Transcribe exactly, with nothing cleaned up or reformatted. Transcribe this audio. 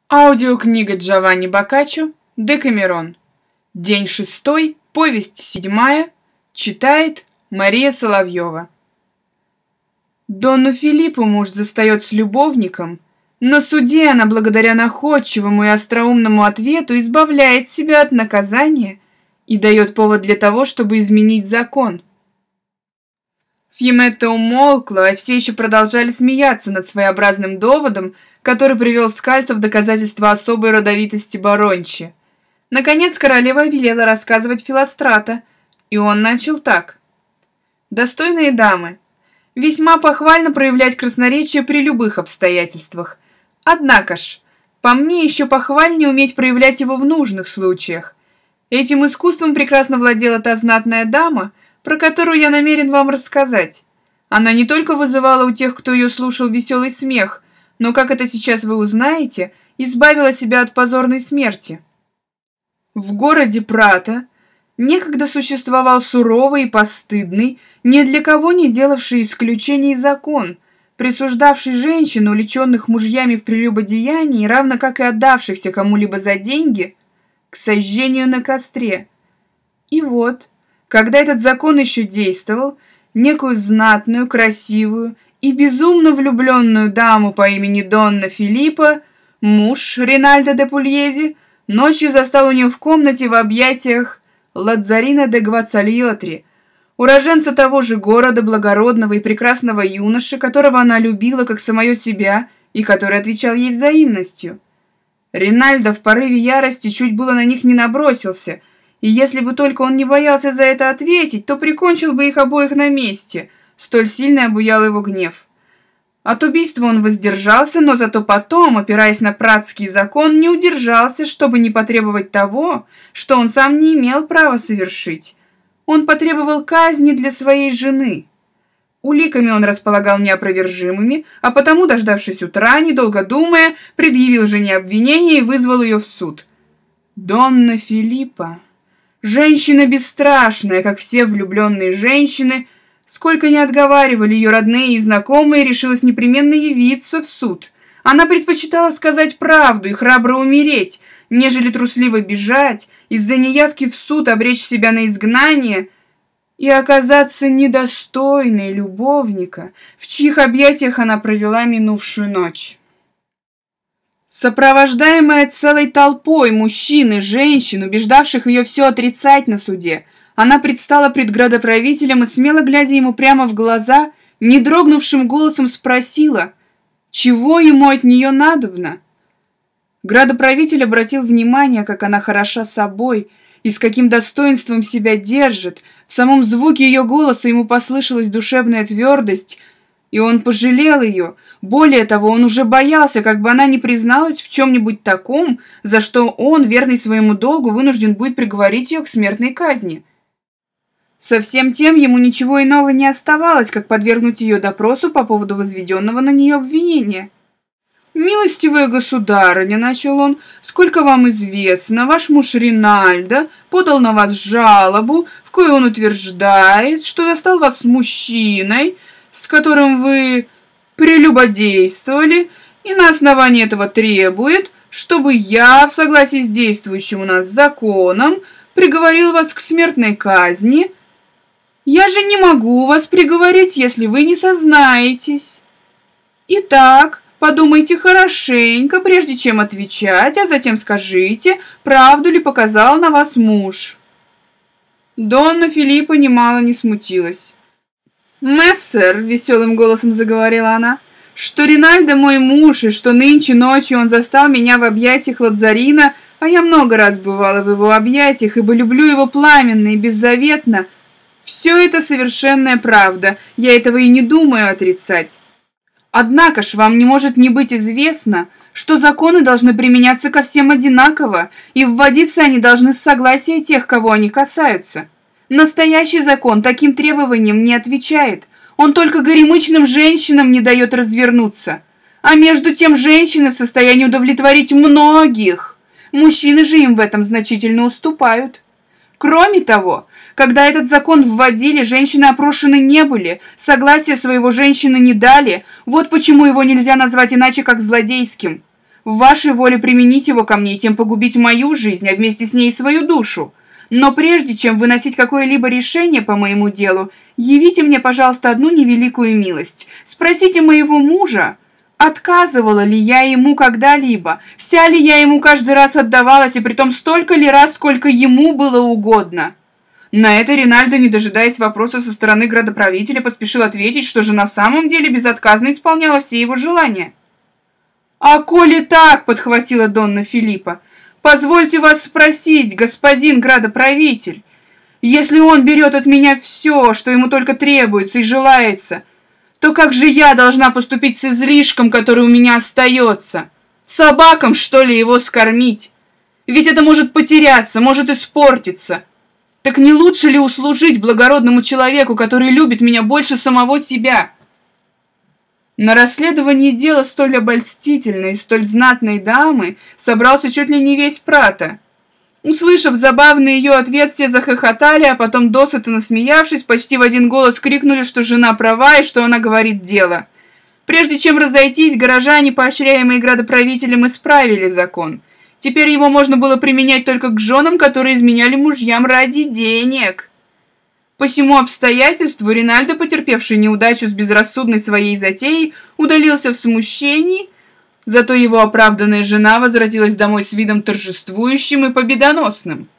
Аудиокнига Джованни Боккаччо «Декамерон». День шестой, повесть седьмая. Читает Мария Соловьева. Донну Филиппу муж застает с любовником. На суде она, благодаря находчивому и остроумному ответу, избавляет себя от наказания и дает повод для того, чтобы изменить закон. Фьеметта умолкла, а все еще продолжали смеяться над своеобразным доводом, который привел Скальца в доказательство особой родовитости Борончи. Наконец королева велела рассказывать Филострата, и он начал так. «Достойные дамы, весьма похвально проявлять красноречие при любых обстоятельствах. Однако ж, по мне еще похвальнее уметь проявлять его в нужных случаях. Этим искусством прекрасно владела та знатная дама, про которую я намерен вам рассказать. Она не только вызывала у тех, кто ее слушал, веселый смех, но, как это сейчас вы узнаете, избавила себя от позорной смерти. В городе Прата некогда существовал суровый и постыдный, ни для кого не делавший исключений закон, присуждавший женщин, увлеченных мужьями в прелюбодеянии, равно как и отдавшихся кому-либо за деньги, к сожжению на костре. И вот, когда этот закон еще действовал, некую знатную, красивую и безумно влюбленную даму по имени Донна Филиппа, муж Ринальдо де Пульези, ночью застал у нее в комнате в объятиях Лаззарино де Гвацальотри, уроженца того же города, благородного и прекрасного юноши, которого она любила как самое себя и который отвечал ей взаимностью. Ринальдо в порыве ярости чуть было на них не набросился, и если бы только он не боялся за это ответить, то прикончил бы их обоих на месте. Столь сильно обуял его гнев. От убийства он воздержался, но зато потом, опираясь на пратский закон, не удержался, чтобы не потребовать того, что он сам не имел права совершить. Он потребовал казни для своей жены. Уликами он располагал неопровержимыми, а потому, дождавшись утра, недолго думая, предъявил жене обвинение и вызвал ее в суд. Донна Филиппа, женщина бесстрашная, как все влюбленные женщины, сколько ни отговаривали ее родные и знакомые, решилась непременно явиться в суд. Она предпочитала сказать правду и храбро умереть, нежели трусливо бежать, из-за неявки в суд обречь себя на изгнание и оказаться недостойной любовника, в чьих объятиях она провела минувшую ночь. Сопровождаемая целой толпой мужчин и женщин, убеждавших ее все отрицать на суде, она предстала пред градоправителем и, смело глядя ему прямо в глаза, не дрогнувшим голосом спросила, чего ему от нее надобно. Градоправитель обратил внимание, как она хороша собой и с каким достоинством себя держит. В самом звуке ее голоса ему послышалась душевная твердость, и он пожалел ее. Более того, он уже боялся, как бы она не призналась в чем-нибудь таком, за что он, верный своему долгу, вынужден будет приговорить ее к смертной казни. Со всем тем ему ничего иного не оставалось, как подвергнуть ее допросу по поводу возведенного на нее обвинения. «Милостивая государыня», — начал он, — «сколько вам известно, ваш муж Ринальдо подал на вас жалобу, в кою он утверждает, что застал вас с мужчиной, с которым вы прелюбодействовали, и на основании этого требует, чтобы я, в согласии с действующим у нас законом, приговорил вас к смертной казни. Я же не могу вас приговорить, если вы не сознаетесь. Итак, подумайте хорошенько, прежде чем отвечать, а затем скажите, правду ли показал на вас муж». Донна Филиппа немало не смутилась. «Мессер», — веселым голосом заговорила она, — «что Ринальдо мой муж, и что нынче ночью он застал меня в объятиях Лаззарино, а я много раз бывала в его объятиях, ибо люблю его пламенно и беззаветно. Все это совершенная правда, я этого и не думаю отрицать. Однако ж вам не может не быть известно, что законы должны применяться ко всем одинаково, и вводиться они должны с согласия тех, кого они касаются. Настоящий закон таким требованиям не отвечает, он только горемычным женщинам не дает развернуться, а между тем женщины в состоянии удовлетворить многих, мужчины же им в этом значительно уступают. Кроме того, когда этот закон вводили, женщины опрошены не были, согласия своего женщины не дали, вот почему его нельзя назвать иначе, как злодейским. В вашей воле применить его ко мне и тем погубить мою жизнь, а вместе с ней и свою душу. Но прежде чем выносить какое-либо решение по моему делу, явите мне, пожалуйста, одну невеликую милость. Спросите моего мужа, отказывала ли я ему когда-либо, вся ли я ему каждый раз отдавалась, и притом столько ли раз, сколько ему было угодно». На это Ринальдо, не дожидаясь вопроса со стороны градоправителя, поспешил ответить, что жена в самом деле безотказно исполняла все его желания. «А коли так, — подхватила Донна Филиппа, — позвольте вас спросить, господин градоправитель, если он берет от меня все, что ему только требуется и желается, то как же я должна поступить с излишком, который у меня остается? Собакам, что ли, его скормить? Ведь это может потеряться, может испортиться. Так не лучше ли услужить благородному человеку, который любит меня больше самого себя?» На расследование дела столь обольстительной и столь знатной дамы собрался чуть ли не весь Прато. Услышав забавный ее ответ, все захохотали, а потом, досыта насмеявшись, почти в один голос крикнули, что жена права и что она говорит дело. Прежде чем разойтись, горожане, поощряемые градоправителем, исправили закон. Теперь его можно было применять только к женам, которые изменяли мужьям ради денег. По всему обстоятельству Ринальдо, потерпевший неудачу с безрассудной своей затеей, удалился в смущении, зато его оправданная жена возвратилась домой с видом торжествующим и победоносным.